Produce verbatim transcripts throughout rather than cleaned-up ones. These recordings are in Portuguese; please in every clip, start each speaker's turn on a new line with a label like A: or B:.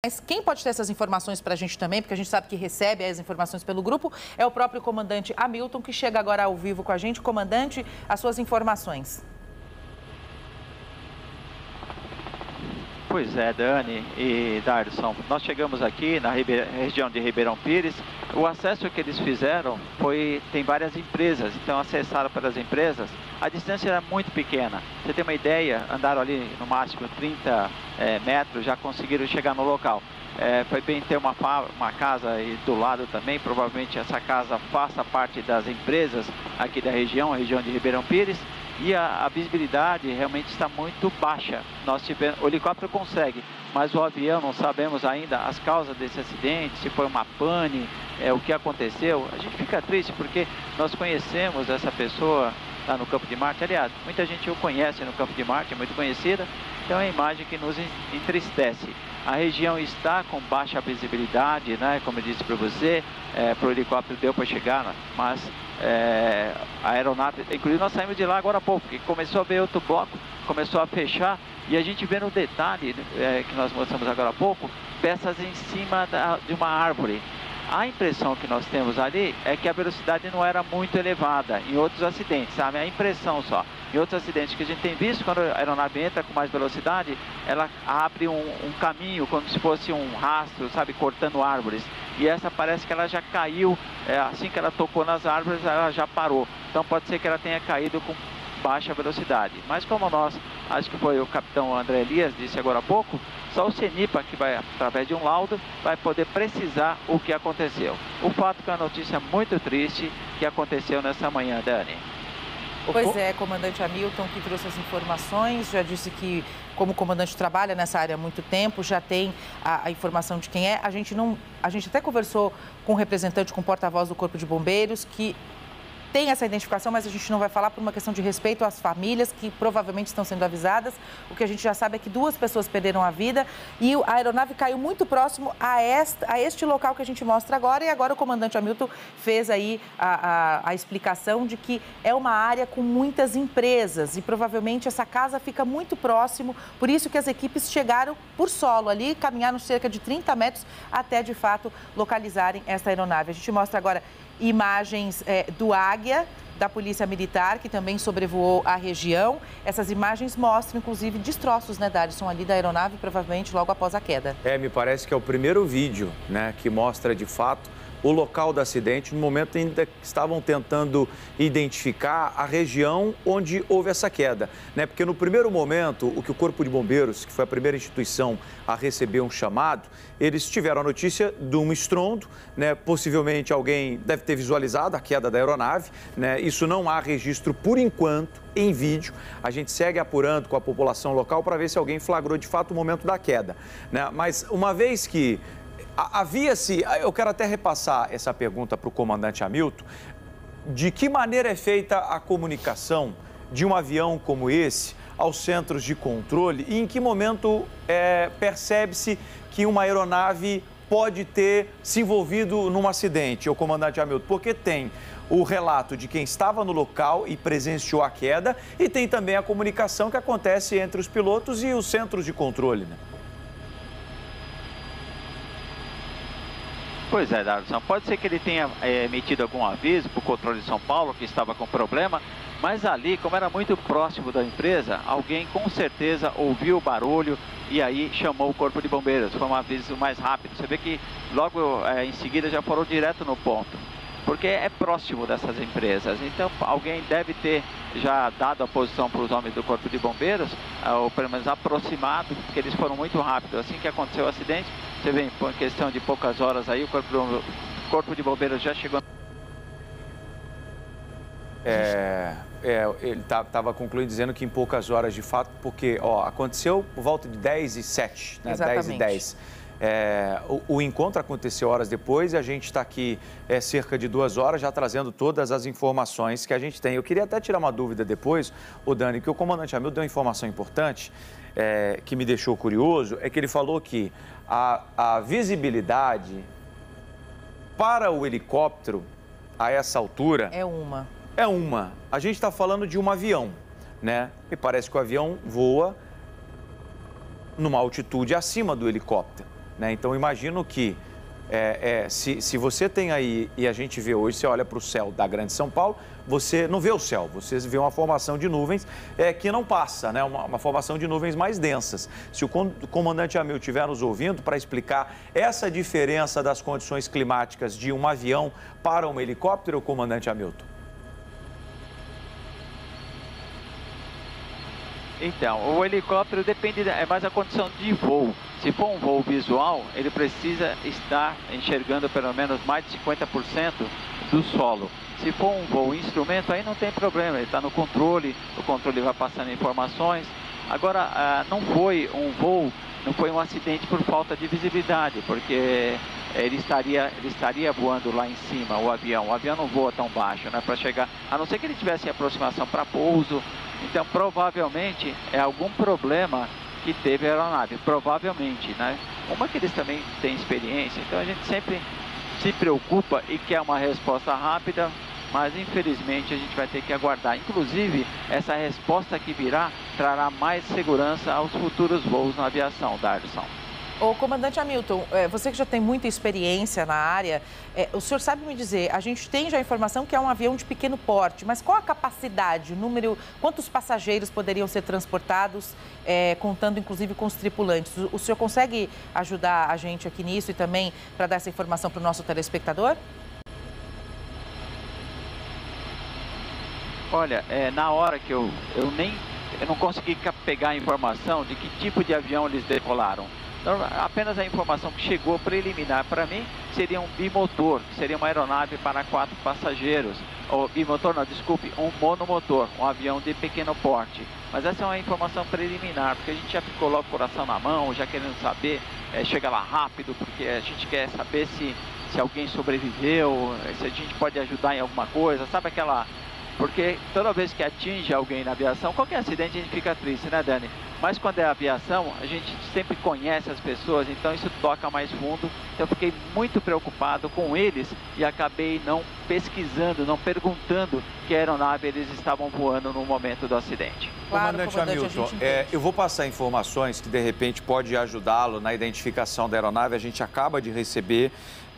A: Mas quem pode ter essas informações para a gente também, porque a gente sabe que recebe as informações pelo grupo, é o próprio comandante Hamilton, que chega agora ao vivo com a gente. Comandante, as suas informações.
B: Pois é, Dani e Darson, nós chegamos aqui na região de Ribeirão Pires. O acesso que eles fizeram foi, tem várias empresas, então acessaram pelas empresas, a distância era muito pequena. Você tem uma ideia, andaram ali no máximo trinta é, metros, já conseguiram chegar no local. É, foi bem ter uma, uma casa aí do lado também, provavelmente essa casa faça parte das empresas aqui da região, a região de Ribeirão Pires. E a, a visibilidade realmente está muito baixa. Nós tivemos, o helicóptero consegue, mas o avião não sabemos ainda as causas desse acidente, se foi uma pane, é, o que aconteceu. A gente fica triste porque nós conhecemos essa pessoa lá no Campo de Marte. Aliás, muita gente o conhece no Campo de Marte, é muito conhecida. Então é uma imagem que nos entristece. A região está com baixa visibilidade, né? Como eu disse para você, é, para o helicóptero deu para chegar, né? Mas é, a aeronave, inclusive nós saímos de lá agora há pouco, porque começou a ver outro bloco, começou a fechar, e a gente vê no detalhe é, que nós mostramos agora há pouco, peças em cima da, de uma árvore. A impressão que nós temos ali é que a velocidade não era muito elevada em outros acidentes, sabe? A impressão só. Em outros acidentes que a gente tem visto, quando a aeronave entra com mais velocidade, ela abre um, um caminho, como se fosse um rastro, sabe? Cortando árvores. E essa parece que ela já caiu, é, assim que ela tocou nas árvores, ela já parou. Então pode ser que ela tenha caído com baixa velocidade. Mas como nós, acho que foi o capitão André Elias, disse agora há pouco, só o CENIPA, que vai, através de um laudo, vai poder precisar o que aconteceu. O fato que é uma notícia muito triste que aconteceu nessa manhã, Dani.
A: Pois é, comandante Hamilton, que trouxe as informações, já disse que, como o comandante trabalha nessa área há muito tempo, já tem a, a informação de quem é. A gente, não, a gente até conversou com o representante, com o porta-voz do Corpo de Bombeiros, que tem essa identificação, mas a gente não vai falar por uma questão de respeito às famílias que provavelmente estão sendo avisadas. O que a gente já sabe é que duas pessoas perderam a vida e a aeronave caiu muito próximo a, esta, a este local que a gente mostra agora. E agora o comandante Hamilton fez aí a, a, a explicação de que é uma área com muitas empresas e provavelmente essa casa fica muito próximo. Por isso que as equipes chegaram por solo ali, caminharam cerca de trinta metros até de fato localizarem essa aeronave. A gente mostra agora imagens é, do Águia, da Polícia Militar, que também sobrevoou a região. Essas imagens mostram, inclusive, destroços, né, Darson, ali da aeronave, provavelmente logo após a queda.
C: É, me parece que é o primeiro vídeo, né, que mostra, de fato, o local do acidente, no momento ainda que estavam tentando identificar a região onde houve essa queda, né? Porque no primeiro momento, o que o Corpo de Bombeiros, que foi a primeira instituição a receber um chamado, eles tiveram a notícia de um estrondo, né? Possivelmente alguém deve ter visualizado a queda da aeronave, né? Isso não há registro por enquanto em vídeo. A gente segue apurando com a população local para ver se alguém flagrou de fato o momento da queda, né? Mas uma vez que havia-se, eu quero até repassar essa pergunta para o comandante Hamilton, de que maneira é feita a comunicação de um avião como esse aos centros de controle e em que momento é, percebe-se que uma aeronave pode ter se envolvido num acidente, o comandante Hamilton? Porque tem o relato de quem estava no local e presenciou a queda e tem também a comunicação que acontece entre os pilotos e os centros de controle, né?
B: Pois é, Darson, pode ser que ele tenha é, emitido algum aviso para o controle de São Paulo que estava com problema, mas ali, como era muito próximo da empresa, alguém com certeza ouviu o barulho e aí chamou o Corpo de Bombeiros. Foi um aviso mais rápido. Você vê que logo é, em seguida já foram direto no ponto, porque é próximo dessas empresas. Então alguém deve ter já dado a posição para os homens do Corpo de Bombeiros, ou pelo menos aproximado, porque eles foram muito rápidos. Assim que aconteceu o acidente, você vê, por questão de poucas horas aí, o Corpo de, Corpo de Bombeiros já chegou.
C: É, é, ele estava concluindo dizendo que em poucas horas, de fato, porque ó, aconteceu por volta de dez e sete, né? dez e dez. É, o, o encontro aconteceu horas depois e a gente está aqui é, cerca de duas horas já trazendo todas as informações que a gente tem. Eu queria até tirar uma dúvida depois, o Dani, que o comandante Hamilton deu uma informação importante é, que me deixou curioso, é que ele falou que a, a visibilidade para o helicóptero a essa altura...
A: É uma.
C: É uma. A gente está falando de um avião, né? E parece que o avião voa numa altitude acima do helicóptero. né? Então, imagino que é, é, se, se você tem aí, e a gente vê hoje, você olha para o céu da Grande São Paulo, você não vê o céu, você vê uma formação de nuvens é, que não passa, né? Uma, uma formação de nuvens mais densas. Se o comandante Hamilton estiver nos ouvindo para explicar essa diferença das condições climáticas de um avião para um helicóptero, comandante Hamilton.
B: Então, o helicóptero depende, é mais a condição de voo. Se for um voo visual, ele precisa estar enxergando pelo menos mais de cinquenta por cento do solo. Se for um voo instrumento, aí não tem problema, ele está no controle, o controle vai passando informações. Agora, ah, não foi um voo, não foi um acidente por falta de visibilidade, porque ele estaria, ele estaria voando lá em cima, o avião. O avião não voa tão baixo, né, para chegar, a não ser que ele tivesse aproximação para pouso. Então, provavelmente, é algum problema que teve a aeronave, provavelmente, né? Uma que eles também têm experiência, então a gente sempre se preocupa e quer uma resposta rápida, mas infelizmente a gente vai ter que aguardar. Inclusive, essa resposta que virá trará mais segurança aos futuros voos na aviação, Darson.
A: Ô, comandante Hamilton, você que já tem muita experiência na área, o senhor sabe me dizer, a gente tem já a informação que é um avião de pequeno porte, mas qual a capacidade, o número, quantos passageiros poderiam ser transportados, é, contando inclusive com os tripulantes? O senhor consegue ajudar a gente aqui nisso e também para dar essa informação para o nosso telespectador?
B: Olha, é, na hora que eu, eu nem, eu não consegui pegar a informação de que tipo de avião eles decolaram. Então, apenas a informação que chegou preliminar para mim seria um bimotor, que seria uma aeronave para quatro passageiros. Ou bimotor, não, desculpe, um monomotor, um avião de pequeno porte. Mas essa é uma informação preliminar, porque a gente já ficou logo com o coração na mão, já querendo saber, é, chega lá rápido, porque a gente quer saber se, se alguém sobreviveu, se a gente pode ajudar em alguma coisa, sabe aquela... Porque toda vez que atinge alguém na aviação, qualquer acidente a gente fica triste, né, Dani? Mas quando é aviação, a gente sempre conhece as pessoas, então isso toca mais fundo. Então eu fiquei muito preocupado com eles e acabei não pesquisando, não perguntando que aeronave eles estavam voando no momento do acidente.
C: Claro, comandante, comandante Hamilton, é, eu vou passar informações que de repente pode ajudá-lo na identificação da aeronave. A gente acaba de receber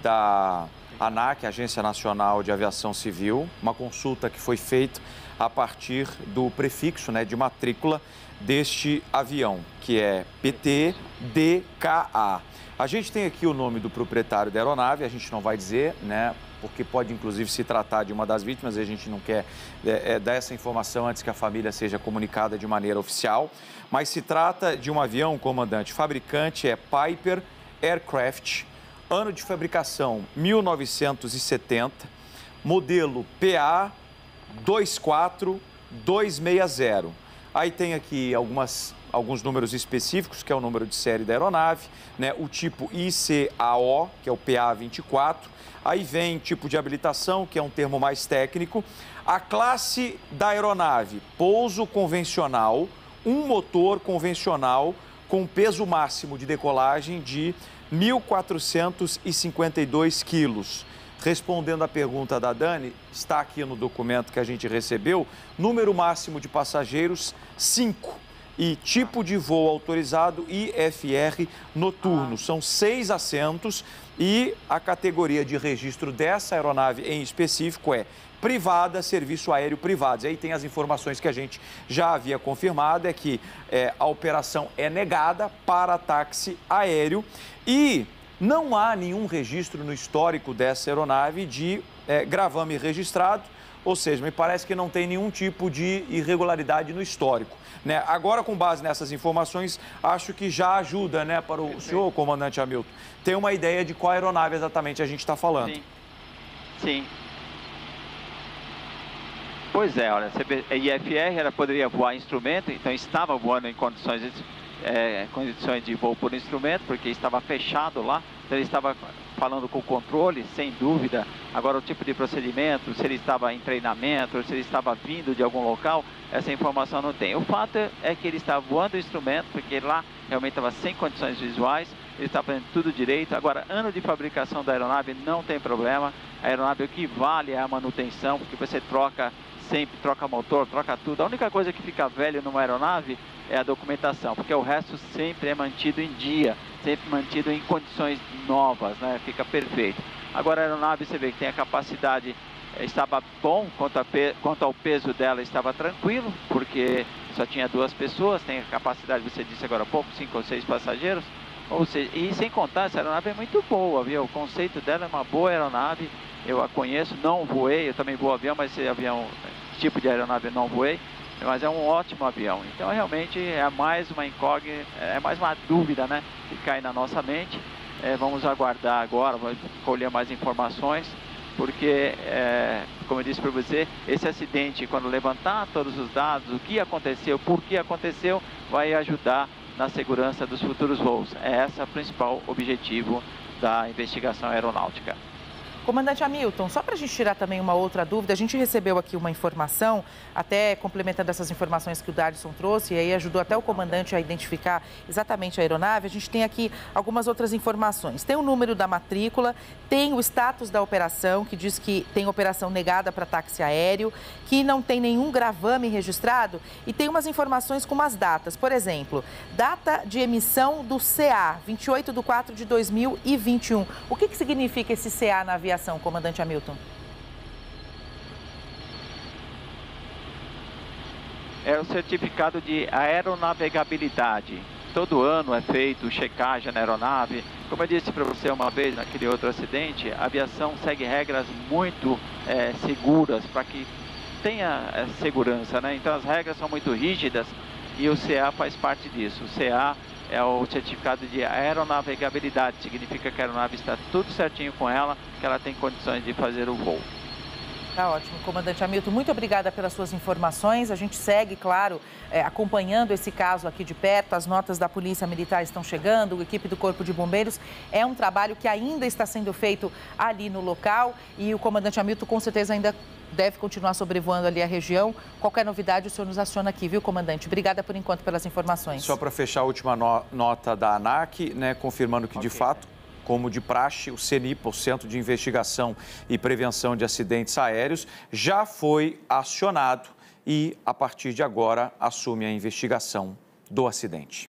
C: da ANAC, Agência Nacional de Aviação Civil, uma consulta que foi feita a partir do prefixo, né, de matrícula deste avião, que é P T D K A. A gente tem aqui o nome do proprietário da aeronave, a gente não vai dizer, né, porque pode inclusive se tratar de uma das vítimas e a gente não quer é, é, dar essa informação antes que a família seja comunicada de maneira oficial. Mas se trata de um avião, comandante, fabricante é Piper Aircraft, ano de fabricação mil novecentos e setenta, modelo P A dois quatro dois seis zero. Aí tem aqui algumas, alguns números específicos, que é o número de série da aeronave, né? O tipo I C A O, que é o P A vinte e quatro. Aí vem tipo de habilitação, que é um termo mais técnico. A classe da aeronave, pouso convencional, um motor convencional com peso máximo de decolagem de mil quatrocentos e cinquenta e dois quilos. Respondendo à pergunta da Dani, está aqui no documento que a gente recebeu, número máximo de passageiros, cinco. E tipo de voo autorizado, I F R noturno. São seis assentos e a categoria de registro dessa aeronave em específico é privada, serviço aéreo privado. E aí tem as informações que a gente já havia confirmado, é que é, a operação é negada para táxi aéreo e não há nenhum registro no histórico dessa aeronave de é, gravame registrado, ou seja, me parece que não tem nenhum tipo de irregularidade no histórico, né? Agora, com base nessas informações, acho que já ajuda, né, para o senhor, comandante Hamilton, ter uma ideia de qual aeronave exatamente a gente está falando.
B: Sim. Sim. Pois é, olha, a I F R ela poderia voar instrumento, então estava voando em condições, é, condições de voo por instrumento, porque estava fechado lá, então ele estava falando com o controle, sem dúvida. Agora o tipo de procedimento, se ele estava em treinamento, se ele estava vindo de algum local, essa informação não tem. O fato é que ele estava voando o instrumento, porque lá realmente estava sem condições visuais, ele estava fazendo tudo direito. Agora, ano de fabricação da aeronave não tem problema, a aeronave o que vale é a manutenção, porque você troca sempre, troca motor, troca tudo. A única coisa que fica velho numa aeronave é a documentação, porque o resto sempre é mantido em dia, sempre mantido em condições novas, né? Fica perfeito. Agora a aeronave, você vê que tem a capacidade, estava bom, quanto, a pe... quanto ao peso dela estava tranquilo, porque só tinha duas pessoas, tem a capacidade, você disse agora há pouco, cinco ou seis passageiros, ou seja, e sem contar, essa aeronave é muito boa, viu? O conceito dela é uma boa aeronave, eu a conheço, não voei, eu também vou avião, mas esse avião, esse tipo de aeronave eu não voei, mas é um ótimo avião. Então realmente é mais uma incógnita, é mais uma dúvida, né, que cai na nossa mente. É, vamos aguardar agora, vamos colher mais informações, porque, é, como eu disse para você, esse acidente, quando levantar todos os dados, o que aconteceu, por que aconteceu, vai ajudar na segurança dos futuros voos. É esse o principal objetivo da investigação aeronáutica.
A: Comandante Hamilton, só para a gente tirar também uma outra dúvida, a gente recebeu aqui uma informação, até complementando essas informações que o Darson trouxe, e aí ajudou até o comandante a identificar exatamente a aeronave. A gente tem aqui algumas outras informações. Tem o número da matrícula, tem o status da operação, que diz que tem operação negada para táxi aéreo, que não tem nenhum gravame registrado, e tem umas informações com umas datas. Por exemplo, data de emissão do C A, vinte e oito de quatro de dois mil e vinte e um. O que, que significa esse C A na aviação, comandante Hamilton?
B: É o certificado de aeronavegabilidade. Todo ano é feito checagem na aeronave. Como eu disse para você uma vez, naquele outro acidente, a aviação segue regras muito é, seguras para que tenha é, segurança, né? Então as regras são muito rígidas e o C A faz parte disso. O C A é o certificado de aeronavegabilidade, significa que a aeronave está tudo certinho com ela, que ela tem condições de fazer o voo.
A: Tá ótimo, comandante Hamilton, muito obrigada pelas suas informações. A gente segue, claro, é, acompanhando esse caso aqui de perto. As notas da Polícia Militar estão chegando, a equipe do Corpo de Bombeiros. É um trabalho que ainda está sendo feito ali no local e o comandante Hamilton com certeza ainda deve continuar sobrevoando ali a região. Qualquer novidade, o senhor nos aciona aqui, viu, comandante? Obrigada por enquanto pelas informações.
C: Só para fechar a última no nota da ANAC, né, confirmando que, okay, de fato, como de praxe, o CENIPA, o Centro de Investigação e Prevenção de Acidentes Aéreos, já foi acionado e, a partir de agora, assume a investigação do acidente.